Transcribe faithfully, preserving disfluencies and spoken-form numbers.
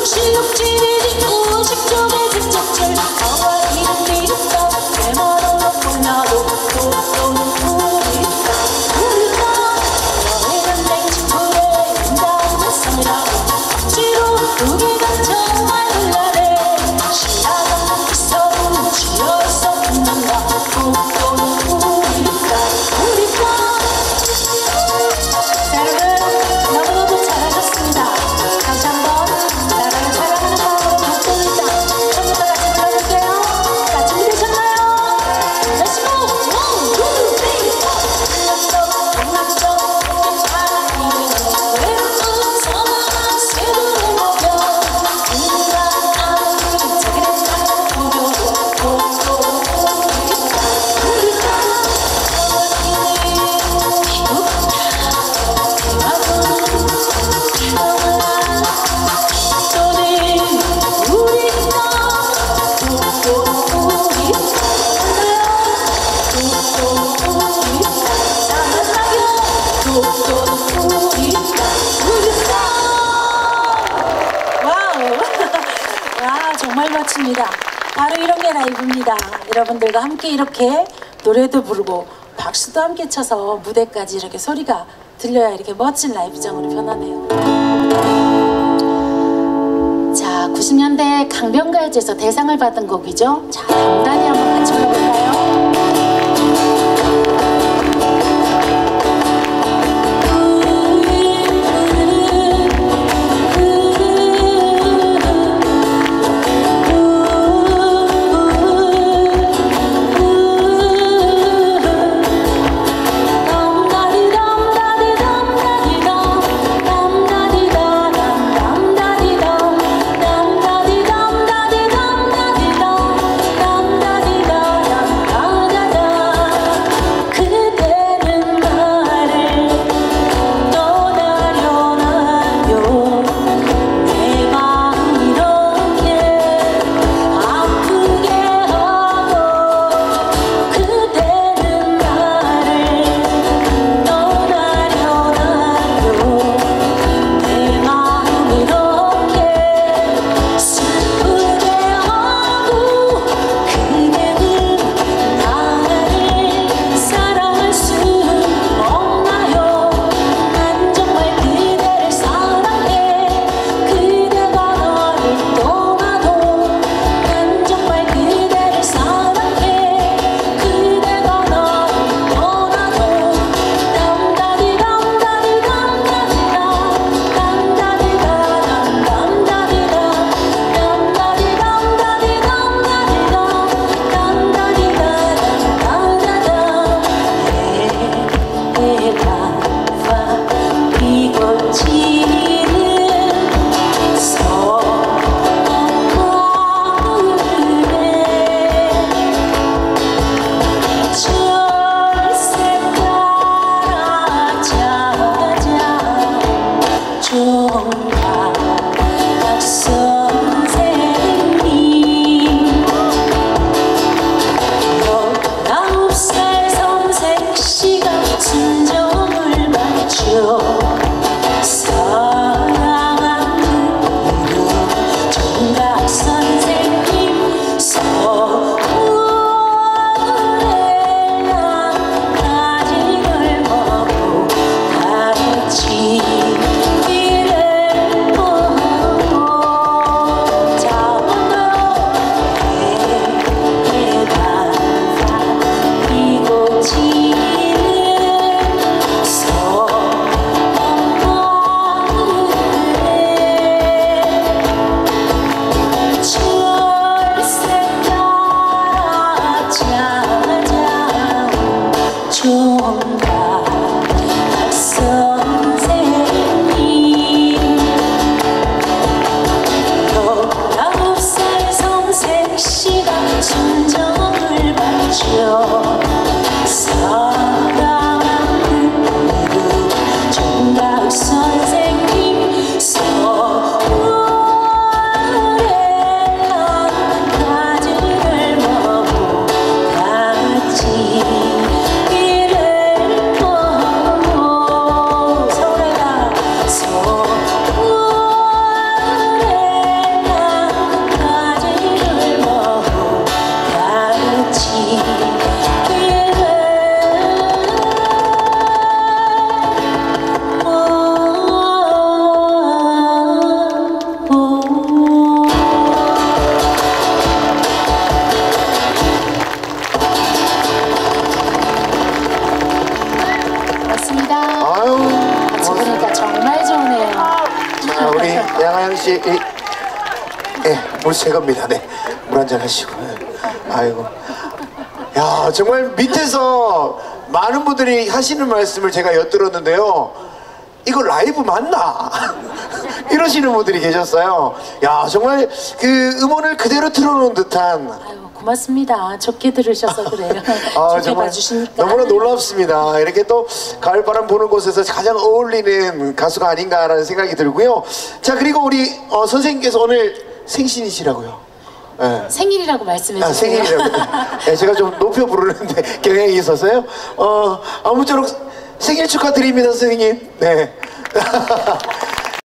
바로 이런 게 라이브입니다. 여러분들과 함께 이렇게 노래도 부르고 박수도 함께 쳐서 무대까지 이렇게 소리가 들려야 이렇게 멋진 라이브장으로 변하네요. 자, 구십 년대 강변가요제에서 대상을 받은 곡이죠. 자, 담다디 한번 같이 불러볼까요? Dum da 예, 물 새 겁니다. 네, 물 한잔 하시고. 예. 아이고. 야, 정말 밑에서 많은 분들이 하시는 말씀을 제가 엿들었는데요. 이거 라이브 맞나? 이러시는 분들이 계셨어요. 야, 정말 그 음원을 그대로 틀어놓은 듯한. 아유, 고맙습니다. 좋게 들으셔서 그래요. 아, 좋게 봐주시니까. 너무나 놀랍습니다. 이렇게 또 가을바람 부는 곳에서 가장 어울리는 가수가 아닌가라는 생각이 들고요. 자, 그리고 우리 어, 선생님께서 오늘 생신이시라고요. 네. 생일이라고 말씀해 아, 주세요. 생일이라고. 네, 제가 좀 높여 부르는데 경향이 있어서요. 어, 아무쪼록 생일 축하드립니다, 선생님. 네.